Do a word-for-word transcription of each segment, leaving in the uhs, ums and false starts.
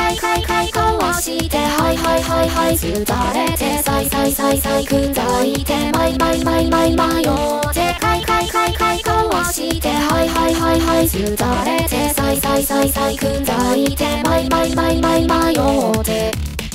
かいかいかいかわしてはいはいはいはいすたれてさいさいさいさいくんざいてまいまいまいまいまよてかいかいかいかいかわしてはいはいはいはいすたれてさいさいさいさいくんざいてまいまいまいまいまよて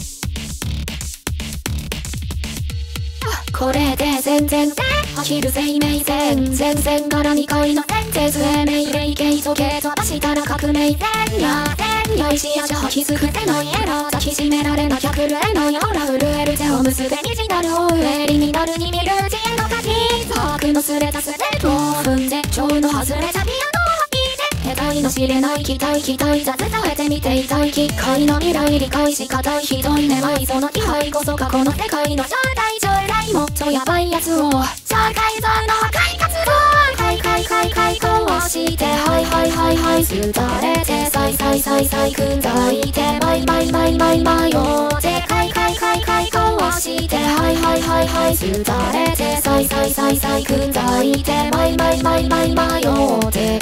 これで全然で走る生命線全然からにかいの線絶命命令系と系飛ばしたら革命線や線や石やじゃ気づくてのイエロー抱きしめられなきゃ震えのような震える手を結べ虹なる方襟になるに見る知恵の鍵悪のすれたステップを踏んで蝶の外れたピアノを弾いて得体の知れない期待期待雑されてみていたい機械の未来理解しがたいひどい願いその気配こそ過去の世界の将来将来もっとヤバいやつを社会像の破壊活動かいかいかいかいかわしてはいはいはいはいすたれてさいさいさいさいくんざいてまいまいまいまいまよてかいかいかいかいかわしてはいはいはいはいすたれてさいさいさいさいくんざいてまいまいまいまいまよて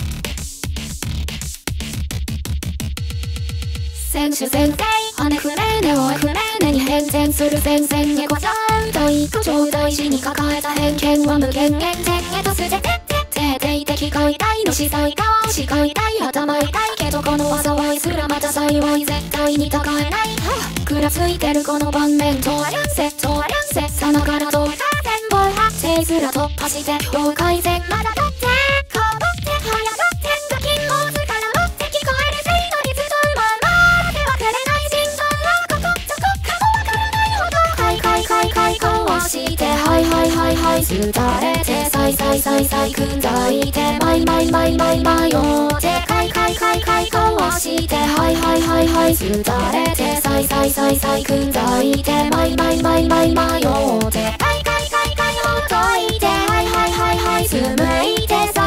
選手先生羽船で追い船に変遷する戦線へごちゃん大工場大事に抱えた偏見は無限限点へと捨ててって定的解体の司祭か視界大頭痛いけどこの災いすらまた幸い絶対に高えないくらついてるこの盤面とはやんせとはやんせさながらどうか全貌発生すら突破して要改善まだ取ってかぼって早取ってんだ金モーズから乗って聞こえるせいのリズムままではくれない心臓はここどこかもわからないほどかいかいかいかいかわしてはいはいはいはいすたれてさいさいさいさいくんざいてまいまいまいまいまよてかいかいかいかいかわしてはいはいはいはいすたれてさいさいさいさいくんざいてまいまいまいまいまよてかいかいかいかいほっといてはいはいはいはいすむいてさ